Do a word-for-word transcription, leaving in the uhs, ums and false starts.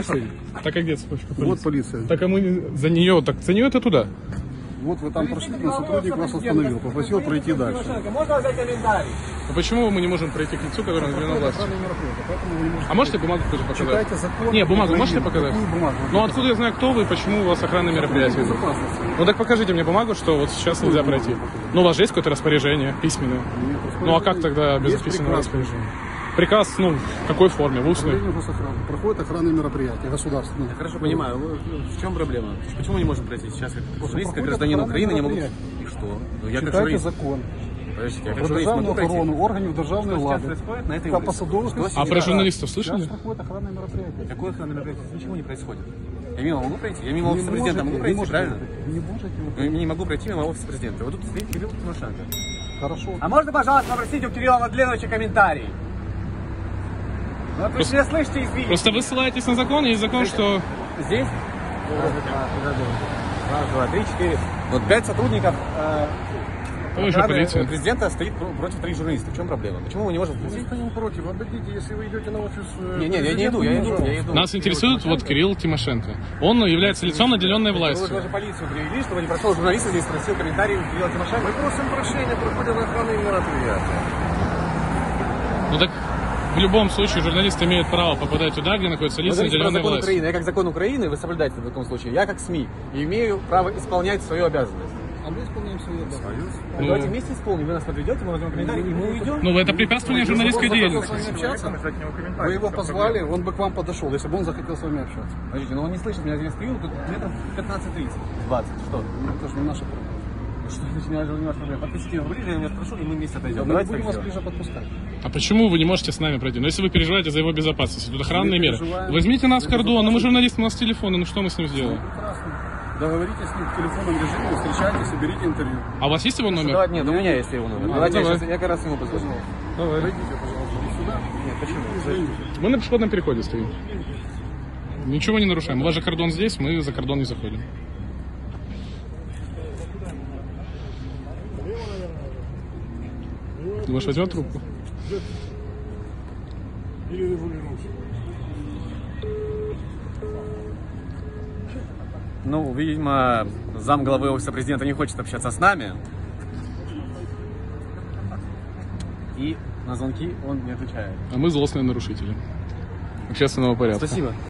полиции? Так а где цепочка полиции? Вот полиция. Так а мы не- за нее, так за нее это туда? Вот вы там прошли, но сотрудник вас остановил, попросил пройти дальше. Можно взять комментарий? А почему мы не можем пройти к лицу, которое наделено властью? Охранное мероприятие, поэтому вы не можете. А можете бумагу тоже показать? Читайте закон. Не, бумагу можете Украины. показать? Какую бумагу? Ну откуда я знаю, кто вы и почему у вас охранное мероприятие? Безопасности. Ну так покажите мне бумагу, что вот сейчас нельзя пройти. Ну у вас же есть какое-то распоряжение письменное? Нет, Ну а как тогда без есть письменного приказ. распоряжения? Приказ, ну, в какой форме? В устной? Управление госохраны. Проходит охранное мероприятие государственное. Я хорошо понимаю. В чем проблема? Почему не можем пройти сейчас? Как журналист, как проходит гражданин охранное Украины, не могу. мероприятие. И что? Ну, я как Читайте журналист. закон. Подождите, я как Про журналист державную могу пройти? охорону органів державної Что влади. сейчас происходит на этой Та улице? посадових Что осіб. А про журналистов Сейчас слышали? проходит охранное мероприятие. Какое охранное мероприятие? Ничего не происходит. Я мимо могу пройти? Я мимо Не офиса президента могу можете, пройти, не можете. правильно? Не можете. Ну, я не могу пройти мимо офиса президента. Вот тут стоит Кирилл Тимошенко. Хорошо. А можно, пожалуйста, попросить у Кирилла Владленовича комментарий? Вот вы Просто- меня слышите и видите. Просто вы ссылаетесь на закон, есть закон, что... Здесь? Раз, два, три, четыре. Вот пять сотрудников э, Вы же охраны полиция. президента стоит про- против троих журналистов. В чем проблема? Почему мы не можем впустить? Никто не против. Отдадите, если вы идете на офис. э, Не, не, я не иду, я иду, я иду. Нас интересует вот Кирилл Тимошенко. Он является лицом, наделенной Вы властью. даже полицию привели, чтобы не прошел журналист здесь, спросил комментарий у Кирилла Тимошенко. Мы просим прощения, проходят охранные мероприятия. Ну так в любом случае журналисты имеют право попадать туда, где находится Вы лицо, говорите про наделенной закон властью. Украины. Я как закон Украины, вы соблюдаете в таком случае. Я как СМИ имею право исполнять свою обязанность. А мы исполняем свою обязанность. Ну, давайте вместе исполним. Вы нас подведете, мы возьмем комментарий, и мы уйдем. Ну это препятствование журналистской Он захотел с деятельности. вами общаться, вы его позвали, он бы к вам подошел, если бы он захотел с вами общаться. Подождите, но он не слышит меня, я стою, тут метров пятнадцать-тридцать, двадцать, что? Ну, это же не наша проблема. Что значит, не важно, не важно проблема. Подпустите его ближе, я меня спрошу, и мы вместе отойдем. Мы не Давайте будем так вас сделаем. ближе подпускать. А почему вы не можете с нами пройти? Ну если вы переживаете за его безопасность, тут охранные Мы меры. переживаем. Возьмите нас в За кордон, ну мы безопасность. журналисты, у нас телефоны, ну что мы с ним сделаем? Прекрасно. Договоритесь с ним в телефонном режиме, встречайтесь и берите интервью. А у вас есть его номер? Давай, нет, у меня есть его номер. Ну, Давайте я, давай. сейчас, я как раз ему позвоню. Давай. Пройдите, пожалуйста, вот сюда. Нет, почему? Извините. Мы на пешеходном переходе стоим. Ничего не нарушаем. У вас же кордон здесь, мы за кордон не заходим. Думаешь, возьмет трубку? Ну, видимо, зам главы офиса президента не хочет общаться с нами. И на звонки он не отвечает. А мы злостные нарушители общественного порядка. Спасибо.